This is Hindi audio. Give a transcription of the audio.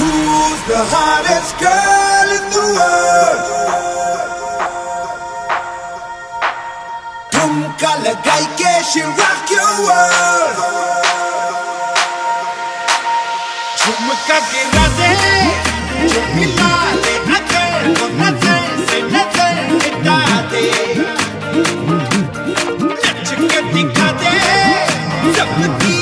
Who's the hottest girl in the world? ठुमका लगाई के she rock your world. ठुमका गिरा दे, झुमिला ले अगर तो नजर से नजर मिटा दे. लचक के दिखा दे, सबकी